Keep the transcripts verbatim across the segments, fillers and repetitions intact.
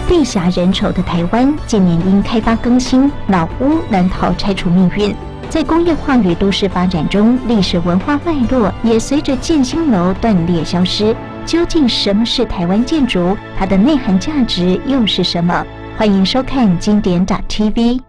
地狭人稠的台湾，近年因开发更新，老屋难逃拆除命运。在工业化与都市发展中，历史文化脉络也随着建新楼断裂消失。究竟什么是台湾建筑？它的内涵价值又是什么？欢迎收看经典 T V。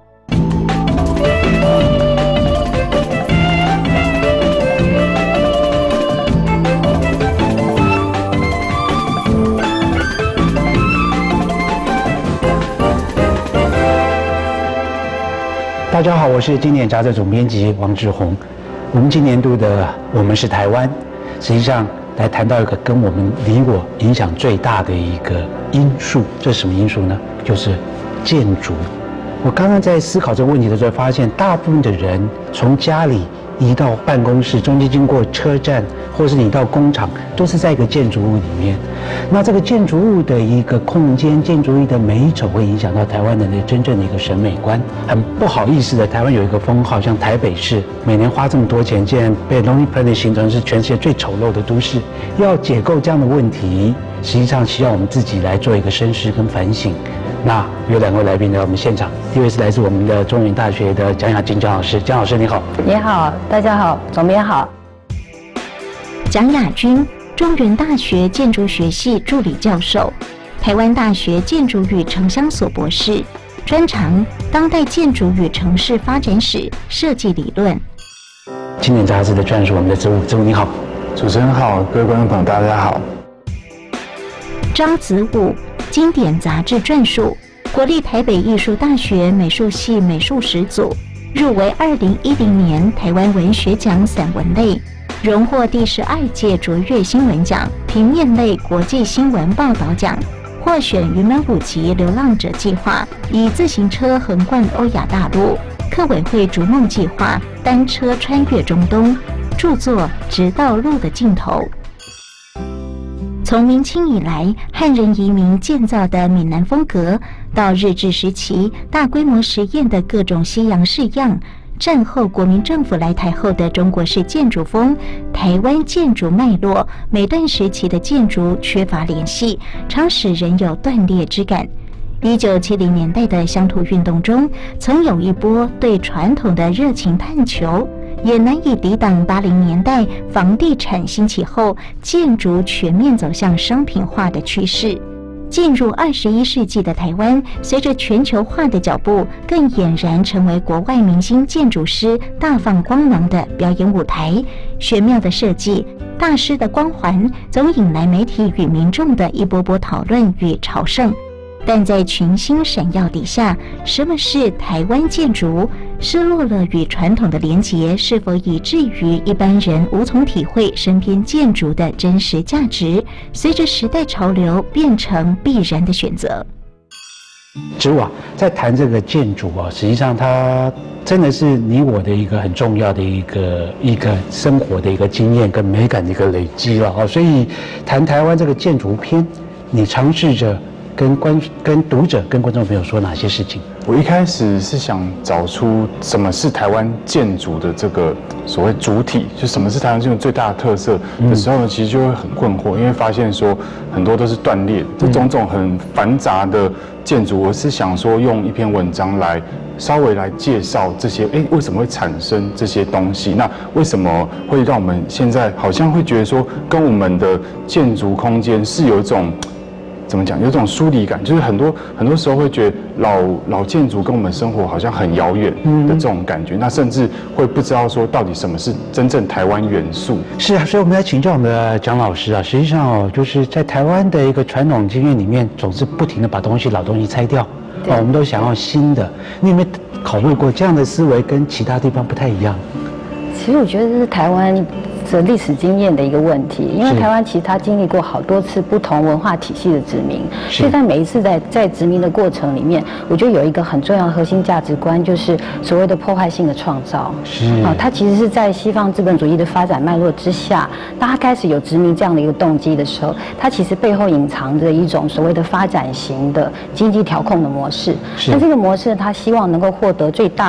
大家好，我是经典杂志总编辑王志宏。我们今年度的《我们是台湾》，实际上来谈到一个跟我们离我影响最大的一个因素，这是什么因素呢？就是建筑。我刚刚在思考这个问题的时候，发现大部分的人从家里移到办公室，中间经过车站，或是你到工厂，都是在一个建筑物里面。那这个建筑物的一个空间，建筑物的美丑，会影响到台湾人的真正的一个审美观。很不好意思的，台湾有一个封号，像台北市，每年花这么多钱，竟然被 Lonely Planet 形成是全世界最丑陋的都市。要解构这样的问题，实际上需要我们自己来做一个深思跟反省。那有两位来宾来到我们现场，第一位是来自我们的中原大学的蒋雅君蒋老师，蒋老师你好。 你好，大家好，总编好。 蒋雅君，中原大学建筑学系助理教授，台湾大学建筑与城乡所博士，专长当代建筑与城市发展史、设计理论。 经典杂志的专属，我们的植物，植物你好。 主持人好，各位观众朋友大家好。 张子武，经典杂志撰述，国立台北艺术大学美术系美术史组，入围二零一零年台湾文学奖散文类，荣获第十二届卓越新闻奖平面类国际新闻报道奖，获选云门舞集流浪者计划，以自行车横贯欧亚大陆，客委会逐梦计划单车穿越中东，著作《直到路的尽头》。从明清以来汉人移民建造的闽南风格，到日治时期大规模实验的各种西洋式样，战后国民政府来台后的中国式建筑风，台湾建筑脉络，每段时期的建筑缺乏联系，常使人有断裂之感。一九七零年代的乡土运动中，曾有一波对传统的热情探求，也难以抵挡八零年代房地产兴起后，建筑全面走向商品化的趋势。进入二十一世纪的台湾，随着全球化的脚步，更俨然成为国外明星建筑师大放光芒的表演舞台。玄妙的设计，大师的光环，总引来媒体与民众的一波波讨论与朝圣。但在群星闪耀底下，什么是台湾建筑？失落了与传统的连结，是否以至于一般人无从体会身边建筑的真实价值？随着时代潮流，变成必然的选择。 植物啊，在谈这个建筑啊，实际上它真的是你我的一个很重要的一个一个生活的一个经验跟美感的一个累积了啊。所以谈台湾这个建筑篇，你尝试着跟观、跟读者、跟观众朋友说哪些事情？ 我一开始是想找出什么是台湾建筑的这个所谓主体，就什么是台湾建筑最大的特色的时候呢，其实就会很困惑，因为发现说很多都是断裂，这种种很繁杂的建筑，我是想说用一篇文章来稍微来介绍这些，哎，为什么会产生这些东西？那为什么会让我们现在好像会觉得说，跟我们的建筑空间是有一种怎么讲？有种疏离感，就是很多很多时候会觉得老老建筑跟我们生活好像很遥远的这种感觉，嗯、那甚至会不知道说到底什么是真正台湾元素。 是啊，所以我们来请教我们的蒋老师啊，实际上哦，就是在台湾的一个传统经验里面，总是不停的把东西老东西拆掉，哦，我们都想要新的。你有没有考虑过这样的思维跟其他地方不太一样？ 其实我觉得这是台湾的历史经验的一个问题，因为台湾其实它经历过好多次不同文化体系的殖民，所以在每一次在在殖民的过程里面，我觉得有一个很重要的核心价值观，就是所谓的破坏性的创造。是啊，它其实是在西方资本主义的发展脉络之下，当它开始有殖民这样的一个动机的时候，它其实背后隐藏着一种所谓的发展型的经济调控的模式。那这个模式，它希望能够获得最大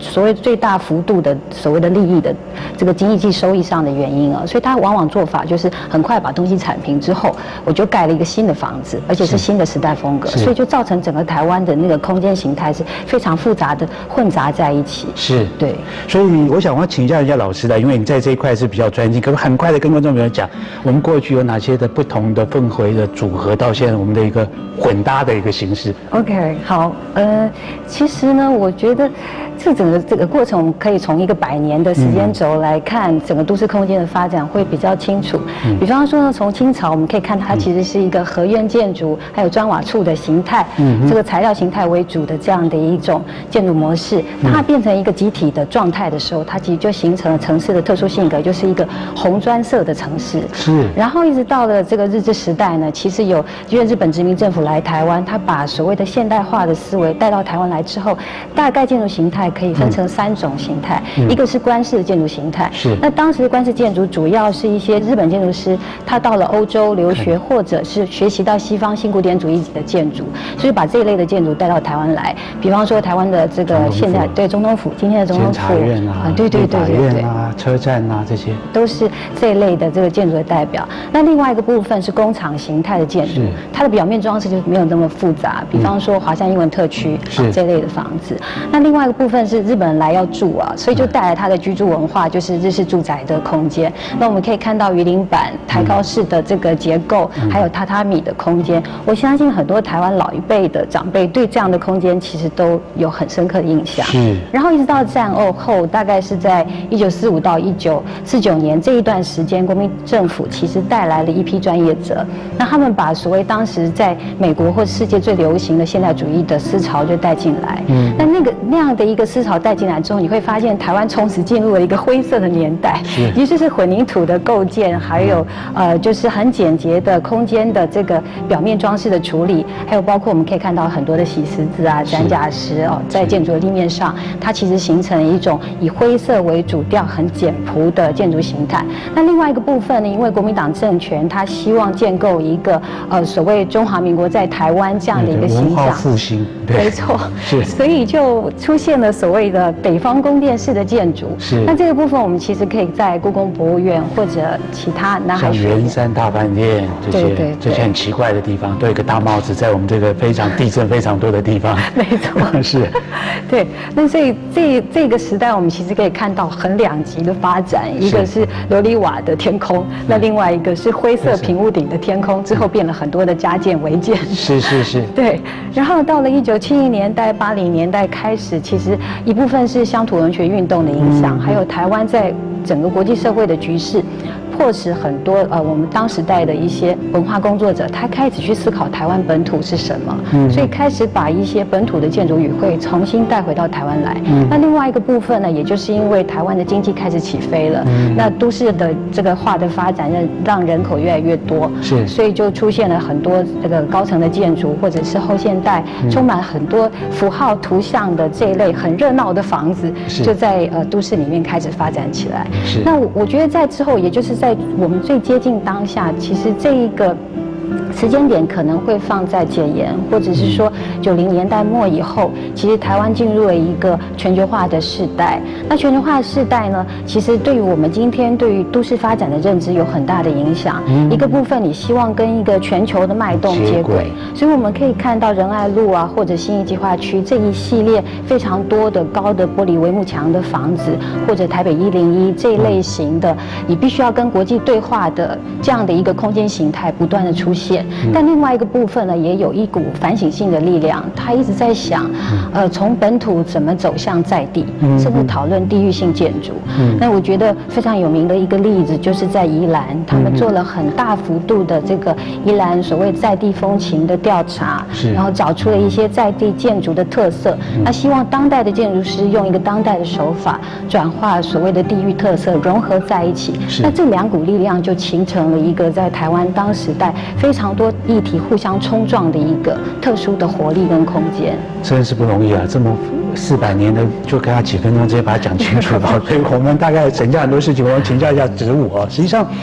所谓最大幅度的所谓的利益的这个经济收益上的原因啊，所以它往往做法就是很快把东西铲平之后，我就盖了一个新的房子，而且是新的时代风格，所以就造成整个台湾的那个空间形态是非常复杂的混杂在一起。 是， 对。 所以我想我要请教一下老师的，因为你在这一块是比较专精，可不可以很快的跟观众朋友讲，我们过去有哪些的不同的氛围的组合，到现在我们的一个混搭的一个形式 ？OK， 好，呃，其实呢，我觉得这整个这个过程，我们可以从一个百年的时间轴来看整个都市空间的发展，会比较清楚。嗯、比方说呢，从清朝我们可以看它其实是一个合院建筑，还有砖瓦处的形态，嗯、这个材料形态为主的这样的一种建筑模式。当它变成一个集体的状态的时候，它其实就形成了城市的特殊性格，就是一个红砖色的城市。 是。 然后一直到了这个日治时代呢，其实有因为日本殖民政府来台湾，他把所谓的现代化的思维带到台湾来之后，大概建筑形态可以分成三种形态，嗯、一个是官式的建筑形态。 是。 那当时的官式建筑主要是一些日本建筑师，他到了欧洲留学，或者是学习到西方新古典主义的建筑，所以把这一类的建筑带到台湾来。比方说台湾的这个现在对总统府，今天的总统府， 监察院啊， 对对对对对啊，车站啊，这些都是这一类的这个建筑的代表。那另外一个部分是工厂形态的建筑，它的表面装饰就没有那么复杂。比方说华山英文特区、嗯啊、这类的房子。那另外一个部分是日本人来要住啊，所以就带来它的居住文化，就是日式住宅的空间。那我们可以看到鱼鳞板、抬高式的这个结构，嗯、还有榻榻米的空间。我相信很多台湾老一辈的长辈对这样的空间其实都有很深刻的印象。 是。 然后一直到战后后，大概是在一九四五到一九四九年这一段时间，国民政府其实带来了一批专业者，那他们把所谓当时在美国或世界最流行的现代主义的思潮就带进来。嗯。那那个那样的一个思潮带进来之后，你会发现台湾从此进入了一个灰色的年代，也就是混凝土的构建，还有呃就是很简洁的空间的这个表面装饰的处理，还有包括我们可以看到很多的洗石子啊、展甲石哦，在建筑的立面上，它其实形成一种以灰色为主调、很简朴的建筑形态。那另外一个部分呢，因为国民党政权它希望建构一个呃所谓中华民国在台湾这样的一个形象， 文化复兴， 没错，是，所以就出现了所谓的北方宫殿式的建筑。 是， 那这个部分我们其实可以在故宫博物院或者其他南海学院、 像圆山大饭店这些，对对对这些很奇怪的地方，都有一个大帽子在我们这个非常地震非常多的地方。 没错， 是， 对。那所以这这个时代，我们其实可以看到很两极的发展，一个是琉璃瓦的天空，那另外一个是灰色平屋顶的天空，之后变了很多的加建违建。 是是是， 对。然后到了一九七零年代、八零年代开始，其实一部分是乡土文学运动的影响，嗯、还有台湾在整个国际社会的局势。迫使很多呃我们当时代的一些文化工作者，他开始去思考台湾本土是什么，嗯、所以开始把一些本土的建筑语汇重新带回到台湾来。嗯、那另外一个部分呢，也就是因为台湾的经济开始起飞了，嗯、那都市的这个化的发展让让人口越来越多，是，所以就出现了很多这个高层的建筑，或者是后现代、嗯、充满很多符号图像的这一类很热闹的房子，就在呃都市里面开始发展起来。是，那我我觉得在之后，也就是在我们最接近当下，其实这一个时间点可能会放在解严，或者是说九零年代末以后，其实台湾进入了一个全球化的世代。那全球化的世代呢，其实对于我们今天对于都市发展的认知有很大的影响。嗯、一个部分你希望跟一个全球的脉动接轨，所以我们可以看到仁爱路啊，或者信义计划区这一系列非常多的高的玻璃帷幕墙的房子，或者台北一零一这一类型的，你必须要跟国际对话的这样的一个空间形态不断的出现。但另外一个部分呢，也有一股反省性的力量，他一直在想，呃，从本土怎么走向在地，甚至讨论地域性建筑。那我觉得非常有名的一个例子，就是在宜兰，他们做了很大幅度的这个宜兰所谓在地风情的调查，然后找出了一些在地建筑的特色。那希望当代的建筑师用一个当代的手法，转化所谓的地域特色，融合在一起。那这两股力量就形成了一个在台湾当时代非常多议题互相冲撞的一个特殊的活力跟空间， 真是不容易啊！这么四百年的，就给他几分钟直接把它讲清楚了。所以我们大概省下很多事情，我们请教一下子午啊。实际上，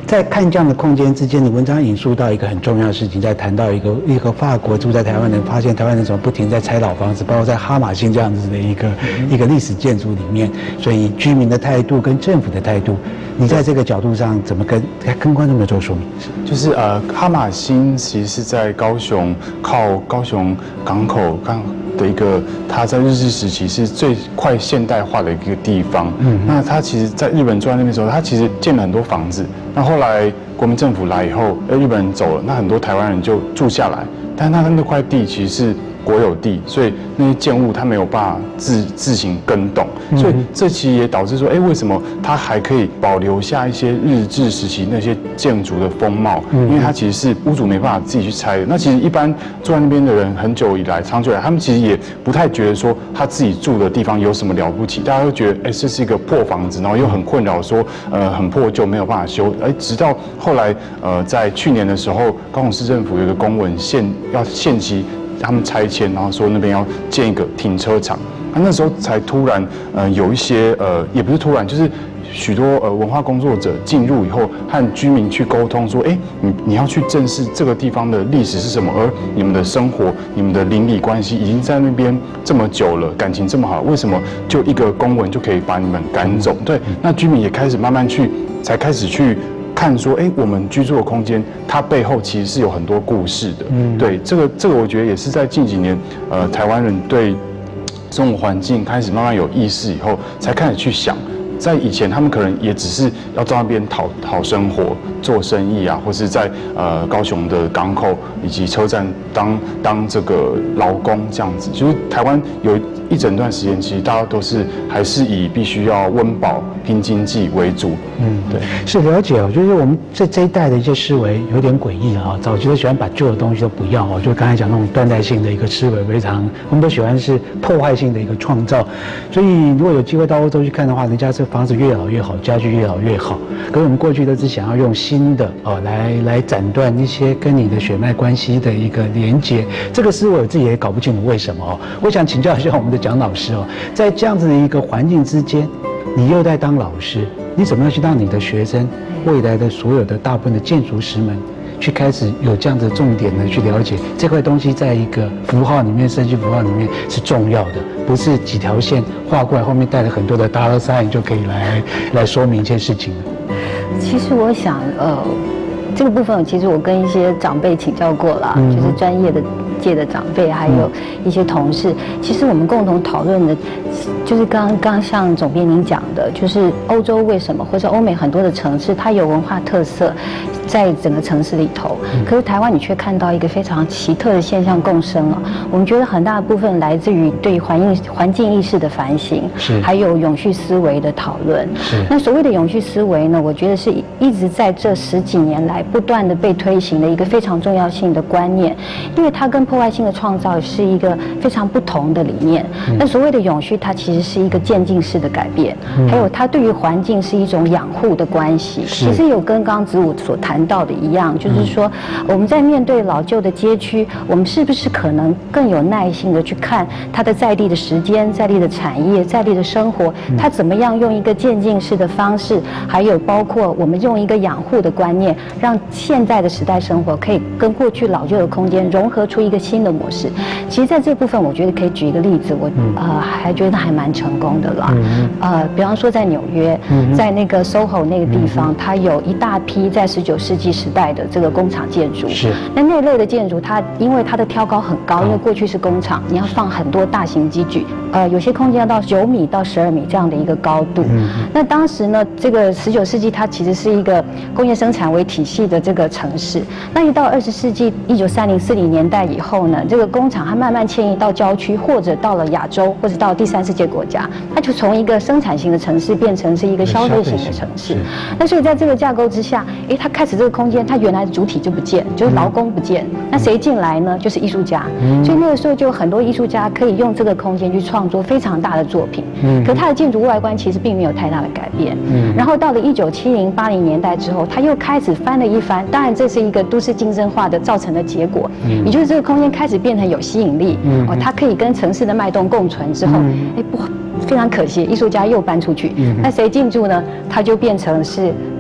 在看这样的空间之间，你文章引述到一个很重要的事情，在谈到一个一个法国住在台湾人发现台湾人怎么不停在拆老房子，包括在哈马星这样子的一个、嗯、一个历史建筑里面，所以居民的态度跟政府的态度，你在这个角度上怎么跟跟观众们做说明？ 就是呃，哈马星其实是在高雄靠高雄港口刚。的一个，它在日治时期是最快现代化的一个地方。嗯，那它其实，在日本住在那边的时候，它其实建了很多房子。那后来国民政府来以后，呃，日本人走了，那很多台湾人就住下来。但那那块地其实是国有地，所以那些建物它没有办法自自行更动，所以这其实也导致说，哎，为什么它还可以保留下一些日治时期那些建筑的风貌？因为它其实是屋主没办法自己去拆的。那其实一般住在那边的人，很久以来、长久以来，他们其实也不太觉得说他自己住的地方有什么了不起，大家都觉得，哎，这是一个破房子，然后又很困扰，说，呃，很破旧，没有办法修。哎，直到后来，呃，在去年的时候，高雄市政府有一个公文限要限期。他们拆迁，然后说那边要建一个停车场，那那时候才突然，呃，有一些呃，也不是突然，就是许多呃文化工作者进入以后，和居民去沟通说，哎，你你要去正视这个地方的历史是什么，而你们的生活、你们的邻里关系已经在那边这么久了，感情这么好，为什么就一个公文就可以把你们赶走？对，那居民也开始慢慢去，才开始去。看说，哎，我们居住的空间，它背后其实是有很多故事的。嗯，对，这个这个我觉得也是在近几年，呃，台湾人对生活环境开始慢慢有意识以后，才开始去想。在以前，他们可能也只是要在那边讨讨生活、做生意啊，或是在呃高雄的港口以及车站当当这个劳工这样子。就是台湾有一整段时间，其实大家都是还是以必须要温饱、拼经济为主。 嗯，对，是了解哦。就是我们这这一代的一些思维有点诡异啊，早期都喜欢把旧的东西都不要哦，就刚才讲那种断代性的一个思维非常，我们都喜欢是破坏性的一个创造。所以如果有机会到欧洲去看的话，人家是房子越老越好，家具越老越好。可是我们过去都是想要用新的哦来来斩断一些跟你的血脉关系的一个连结。这个思维我自己也搞不清楚为什么哦。我想请教一下我们的蒋老师哦，在这样子的一个环境之间，你又在当老师，你怎么样去让你的学生未来的所有的大部分的建筑师们？去开始有这样的重点的去了解这块东西，在一个符号里面，设计符号里面是重要的，不是几条线画过来，后面带了很多的 dollar sign 就可以来来说明一些事情了。 其实我想，呃，这个部分其实我跟一些长辈请教过了，嗯、就是专业的界的长辈，还有一些同事，其实我们共同讨论的，就是刚刚像总编您讲的，就是欧洲为什么或者欧美很多的城市，它有文化特色。在整个城市里头，可是台湾你却看到一个非常奇特的现象共生了。我们觉得很大的部分来自于对环境环境意识的反省，是还有永续思维的讨论。是那所谓的永续思维呢，我觉得是一直在这十几年来不断的被推行的一个非常重要性的观念，因为它跟破坏性的创造是一个非常不同的理念。嗯、那所谓的永续，它其实是一个渐进式的改变，嗯、还有它对于环境是一种养护的关系。其实有跟刚刚子午所谈。谈到的一样，就是说我们在面对老旧的街区，我们是不是可能更有耐心的去看它的在地的时间、在地的产业、在地的生活，它怎么样用一个渐进式的方式，还有包括我们用一个养护的观念，让现在的时代生活可以跟过去老旧的空间融合出一个新的模式。其实，在这部分，我觉得可以举一个例子，我呃还觉得还蛮成功的啦。呃，比方说在纽约，在那个 S O H O 那个地方，它有一大批在十九世纪时代的这个工厂建筑，是那那类的建筑，它因为它的挑高很高，因为过去是工厂，你要放很多大型机具，呃，有些空间要到九米到十二米这样的一个高度。嗯、那当时呢，这个十九世纪它其实是一个工业生产为体系的这个城市。那一到二十世纪一九三零四零年代以后呢，这个工厂它慢慢迁移到郊区，或者到了亚洲，或者到第三世界国家，它就从一个生产型的城市变成是一个消费型的城市。那所以在这个架构之下，哎，它开始这个空间，它原来的主体就不见，就是劳工不见。那谁进来呢？就是艺术家。所以那个时候就有很多艺术家可以用这个空间去创作非常大的作品。可它的建筑外观其实并没有太大的改变。然后到了一九七零八零年代之后，它又开始翻了一番。当然，这是一个都市竞争化的造成的结果，也就是这个空间开始变成有吸引力。哦，它可以跟城市的脉动共存之后，哎不。非常可惜，艺术家又搬出去，那谁进驻呢？它就变成是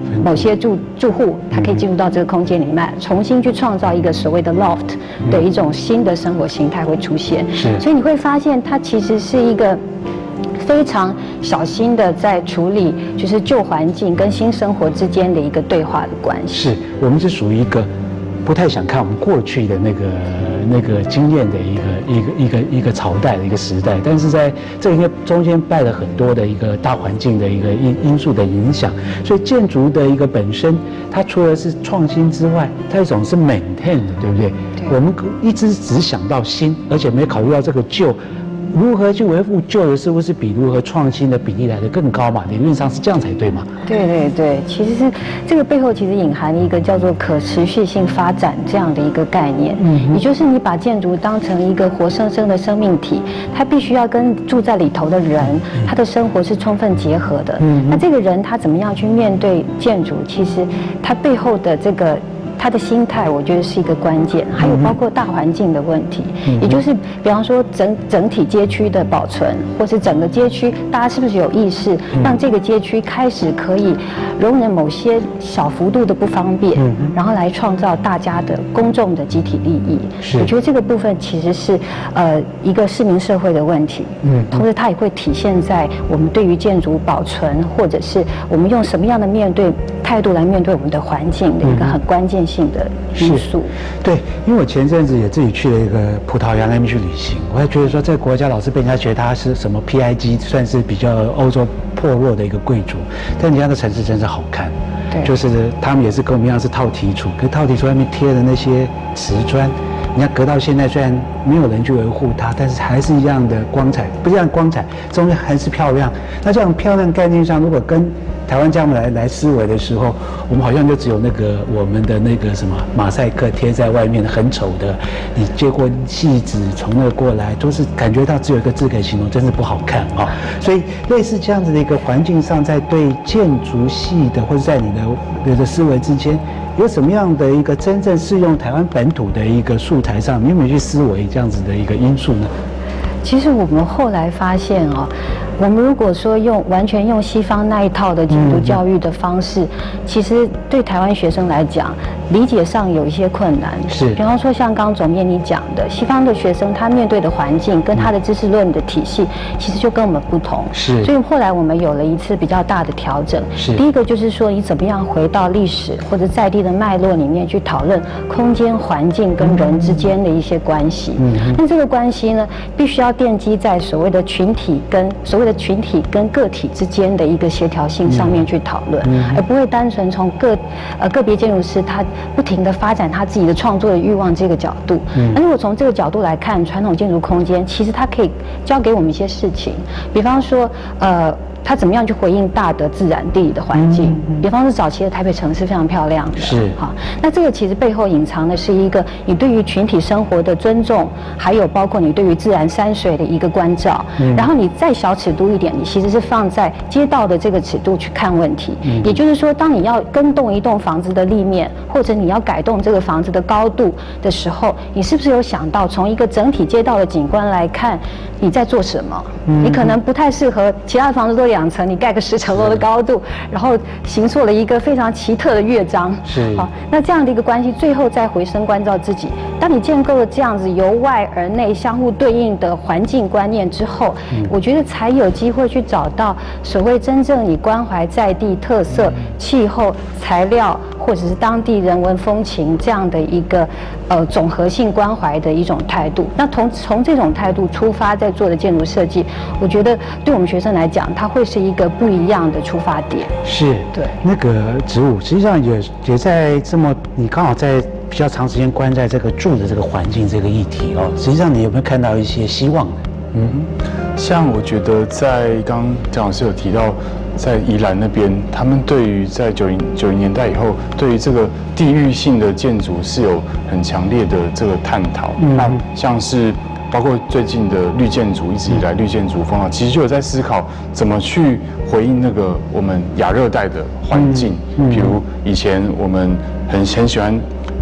某些住住户，他可以进入到这个空间里面，重新去创造一个所谓的 loft 的一种新的生活形态会出现。 是， 所以你会发现，它其实是一个非常小心的在处理，就是旧环境跟新生活之间的一个对话的关系。 是我们是属于一个不太想看我们过去的那个那个经验的一个一个一个一个朝代的一个时代，但是在这应该中间带了很多的一个大环境的一个因因素的影响，所以建筑的一个本身，它除了是创新之外，它一种是 maintain 的，对不对？对。我们一直只想到新，而且没考虑到这个旧。如何去维护旧的事物是比如何创新的比例来得更高嘛？理论上是这样才对嘛？ 对对对，其实是这个背后其实隐含一个叫做可持续性发展这样的一个概念，嗯，也就是你把建筑当成一个活生生的生命体，它必须要跟住在里头的人，他的生活是充分结合的。嗯，那这个人他怎么样去面对建筑？其实他背后的这个。他的心态，我觉得是一个关键，还有包括大环境的问题，嗯、也就是比方说整整体街区的保存，或是整个街区，大家是不是有意识，嗯、让这个街区开始可以容忍某些小幅度的不方便，嗯、然后来创造大家的公众的集体利益。我觉得这个部分其实是呃一个市民社会的问题，嗯，同时它也会体现在我们对于建筑保存，或者是我们用什么样的面对态度来面对我们的环境的一个很关键性的因素。 对，因为我前阵子也自己去了一个葡萄牙那边去旅行，我还觉得说这个国家老是被人家觉得它是什么 P I G， 算是比较欧洲破落的一个贵族，但人家的城市真是好看。对，就是他们也是跟我们一样是套题处，可是套题处外面贴的那些瓷砖，人家隔到现在虽然没有人去维护它，但是还是一样的光彩，不是一样光彩，中间还是漂亮。那这样漂亮概念上，如果跟台湾这样来来思维的时候，我们好像就只有那个我们的那个什么马赛克贴在外面很丑的，你接过细纸从那过来，都是感觉到只有一个字可以形容，真是不好看啊、哦。所以类似这样子的一个环境上，在对建筑系的或者在你的你的思维之间，有什么样的一个真正适用台湾本土的一个素材上，你有没有去思维这样子的一个因素呢？ 其实我们后来发现哦，我们如果说用完全用西方那一套的建筑教育的方式，嗯、其实对台湾学生来讲，理解上有一些困难。是，比方说像刚总编你讲的，西方的学生他面对的环境跟他的知识论的体系，其实就跟我们不同。是，所以后来我们有了一次比较大的调整。是，第一个就是说你怎么样回到历史或者在地的脉络里面去讨论空间环境跟人之间的一些关系。嗯，那这个关系呢，必须要奠基在所谓的群体跟所谓的群体跟个体之间的一个协调性上面去讨论，嗯、而不会单纯从个呃个别建筑师他不停地发展他自己的创作的欲望这个角度。嗯、那如果从这个角度来看，传统建筑空间其实它可以教给我们一些事情，比方说呃。它怎么样去回应大的自然地理的环境？嗯嗯、比方说早期的台北城是非常漂亮的，是好。那这个其实背后隐藏的是一个你对于群体生活的尊重，还有包括你对于自然山水的一个关照。嗯、然后你再小尺度一点，你其实是放在街道的这个尺度去看问题。嗯、也就是说，当你要更动一栋房子的立面，或者你要改动这个房子的高度的时候，你是不是有想到从一个整体街道的景观来看你在做什么？嗯、你可能不太适合其他的房子都两层，你盖个十层楼的高度，然后形塑了一个非常奇特的乐章。是，好，那这样的一个关系，最后再回身关照自己。当你建构了这样子由外而内相互对应的环境观念之后，嗯、我觉得才有机会去找到所谓真正你关怀在地特色、气候、材料或者是当地人文风情这样的一个呃总合性关怀的一种态度。那从从这种态度出发，在做的建筑设计，我觉得对我们学生来讲，它会是一个不一样的出发点。是，对。 那个植物实际上也也在这么，你刚好在比较长时间关在这个住的这个环境这个议题哦，实际上你有没有看到一些希望？ 嗯，像我觉得在刚刚姜老师有提到，在宜兰那边，他们对于在九零九零年代以后，对于这个地域性的建筑是有很强烈的这个探讨。嗯、那像是包括最近的绿建筑，一直以来绿建筑风潮，其实就有在思考怎么去回应那个我们亚热带的环境。嗯嗯、比如以前我们很很喜欢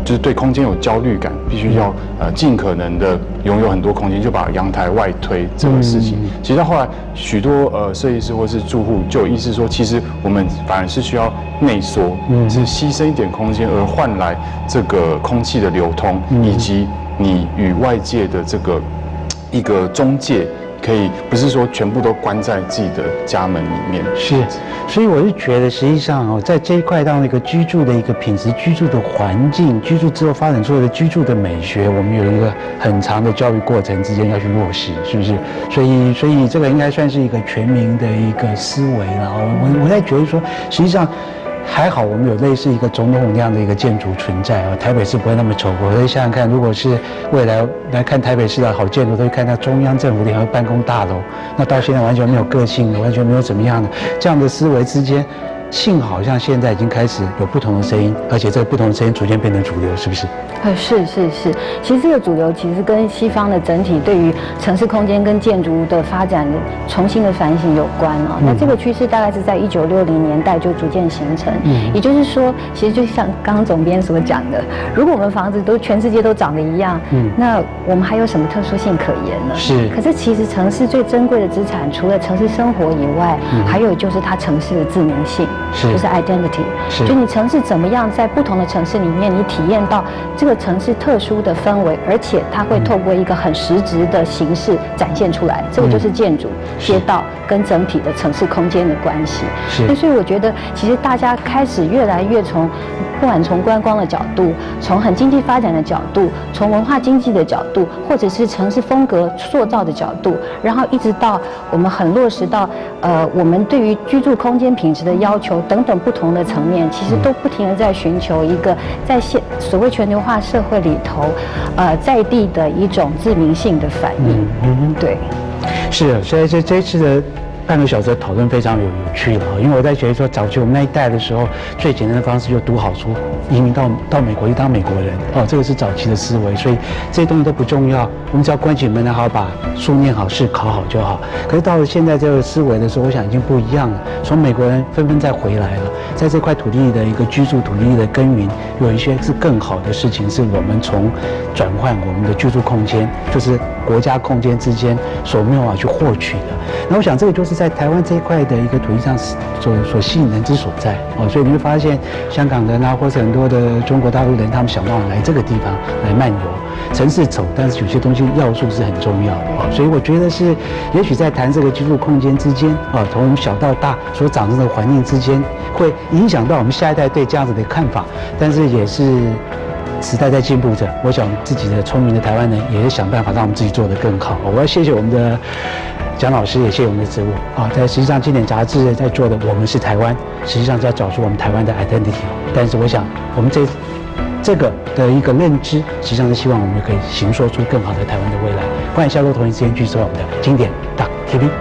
就是对空间有焦虑感，必须要呃尽可能的拥有很多空间，就把阳台外推这个事情。嗯、其实到后来，许多呃设计师或是住户就有意识说，其实我们反而是需要内缩，嗯，是牺牲一点空间，而换来这个空气的流通，嗯、以及你与外界的这个一个中介。可以不是说全部都关在自己的家门里面， 是，所以我是觉得，实际上哦，在这一块到那个居住的一个品质、居住的环境、居住之后发展出来的居住的美学，我们有一个很长的教育过程之间要去落实，是不是？所以，所以这个应该算是一个全民的一个思维了。我我在觉得说，实际上。还好，我们有类似一个总统那样的一个建筑存在啊，台北市不会那么丑。我会想想看，如果是未来来看台北市的好建筑，都会看到中央政府联合办公大楼，那到现在完全没有个性的，完全没有怎么样的这样的思维之间，幸好像现在已经开始有不同的声音，而且这个不同的声音逐渐变成主流，是不是？ 呃，是是是，其实这个主流其实跟西方的整体对于城市空间跟建筑的发展重新的反省有关啊、哦。嗯、那这个趋势大概是在一九六零年代就逐渐形成。嗯，也就是说，其实就像刚刚总编所讲的，如果我们房子都全世界都长得一样，嗯，那我们还有什么特殊性可言呢？ 是。 可是其实城市最珍贵的资产，除了城市生活以外，嗯、还有就是它城市的自明性，是，就是 identity。是。就你城市怎么样，在不同的城市里面，你体验到这个城市特殊的氛围，而且它会透过一个很实质的形式展现出来，这个就是建筑、街道跟整体的城市空间的关系。是，所以我觉得，其实大家开始越来越从，不管从观光的角度，从很经济发展的角度，从文化经济的角度，或者是城市风格塑造的角度，然后一直到我们很落实到，呃，我们对于居住空间品质的要求等等不同的层面，其实都不停地在寻求一个在现所谓全球化社会里头，呃，在地的一种自明性的反应。嗯嗯，对， 是，所以这这一次的半个小时的讨论非常有有趣了，因为我在觉得说，早期我们那一代的时候，最简单的方式就读好书，移民到到美国去当美国人，哦，这个是早期的思维，所以这些东西都不重要，我们只要关起门来，好好把书念好，试考好就好。可是到了现在这个思维的时候，我想已经不一样了，从美国人纷纷再回来了，在这块土地的一个居住、土地的耕耘，有一些是更好的事情，是我们从转换我们的居住空间，就是国家空间之间所没有办法去获取的。那我想这个就是在台湾这一块的一个土地上所所吸引人之所在哦，所以你会发现香港人啊，或是很多的中国大陆人，他们想办法来这个地方来漫游。城市丑，但是有些东西要素是很重要的哦，所以我觉得是，也许在谈这个居住空间之间啊，从小到大所长成的环境之间，会影响到我们下一代对这样子的看法，但是也是。时代在进步着，我想自己的聪明的台湾人也是想办法让我们自己做得更好。我要谢谢我们的蒋老师，也谢谢我们的职务啊，在实际上经典杂志在做的，我们是台湾，实际上在找出我们台湾的 identity。但是我想，我们这这个的一个认知，实际上是希望我们可以形塑出更好的台湾的未来。欢迎下周同一时间继续收看我们的经典大 T V。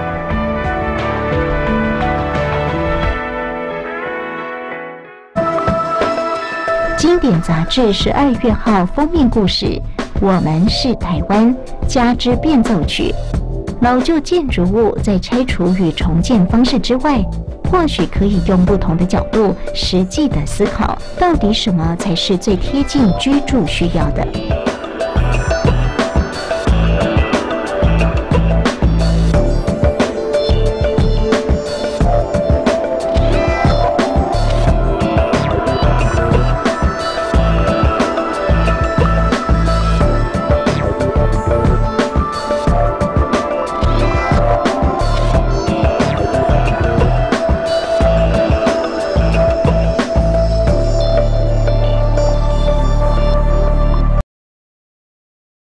经典杂志十二月号封面故事《我们是台湾》加之变奏曲，老旧建筑物在拆除与重建方式之外，或许可以用不同的角度实际的思考，到底什么才是最贴近居住需要的。